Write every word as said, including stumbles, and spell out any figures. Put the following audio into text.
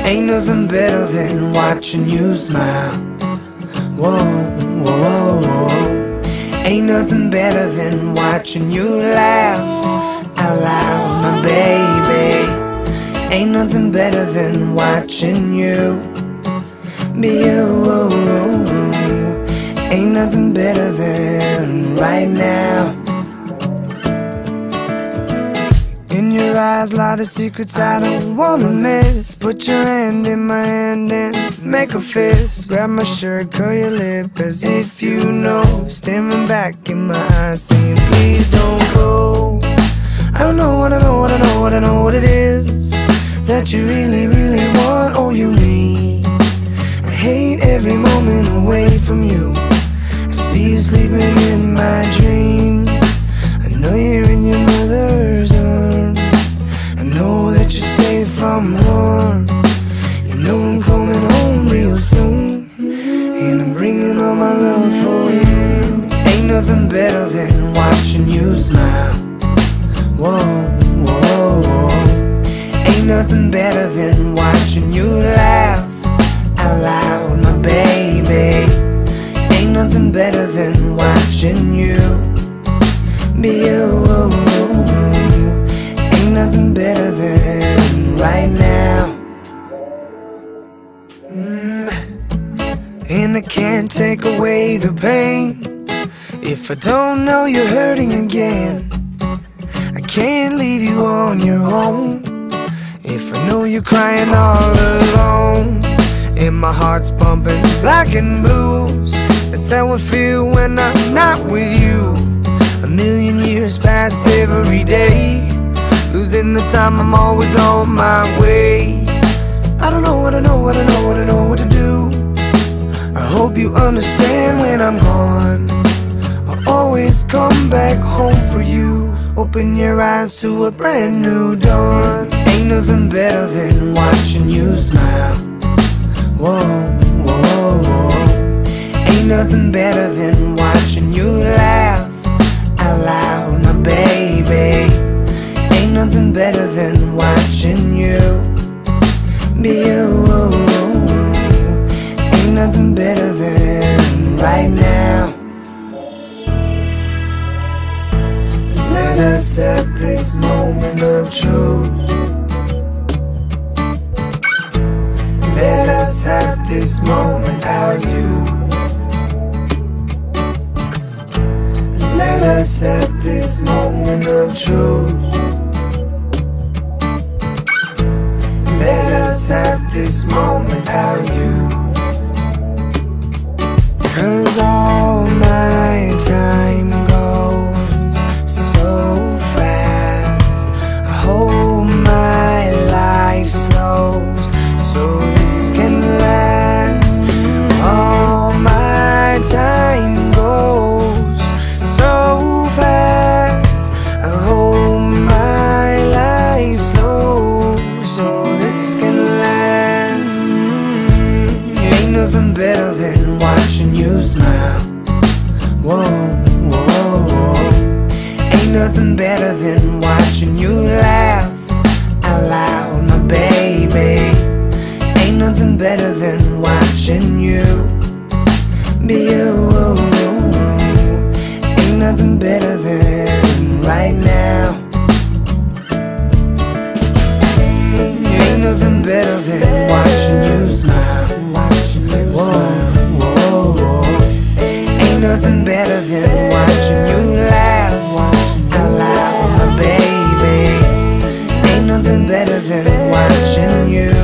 Ain't nothing better than watching you smile. Whoa, whoa, whoa, whoa. Ain't nothing better than watching you laugh out loud, my baby. Ain't nothing better than watching you be you. Ain't nothing better than right now. In your eyes lie the secrets I don't wanna miss. Put your hand in my hand and make a fist. Grab my shirt, curl your lip as if you know. Staring back in my eyes saying please don't go. I don't know what I know, what I know, what I know what it is that you really, really want or you need. I hate every moment away from you. I see you sleeping in my dreams. I know you're in your mother's arms. I know that you're safe from harm. You know I'm coming home real soon, and I'm bringing all my love for you. Ain't nothing better than watching you smile. Whoa, whoa, whoa. Ain't nothing better than watching you laugh out loud, my baby. Ain't nothing better than watching you be you. Ain't nothing better than right now. mm. And I can't take away the pain if I don't know you're hurting again. I can't leave you on your own if I know you're crying all alone. And my heart's pumping black and blues. That's how I feel when I'm not with you. A million years pass every day, losing the time, I'm always on my way. I don't know what I know, what I know, what I know what to do. I hope you understand when I'm gone. I'll always come back home for you. Open your eyes to a brand new dawn. Ain't nothing better than watching you smile. Whoa, whoa, whoa. Ain't nothing better than watching you laugh out loud, my baby. Ain't nothing better than watching you be you. Ain't nothing better than right now. Let us have this moment of truth. Let us have this moment our youth. Let us have this moment of truth. Let us have this moment our youth. 'Cause all my time goes so fast. I hope my life slows so this can last. All my time goes so fast. I hope my life slows so this can last. mm. Ain't nothing better than watching you smile. Whoa, whoa, whoa. Ain't nothing better than watching you laugh out loud, my baby. Ain't nothing better than watching you be you. Ain't nothing better than right now. Ain't nothing better than watching you smile. Whoa, whoa, whoa. Ain't nothing better than watching you laugh out loud, my baby. Ain't nothing better than watching you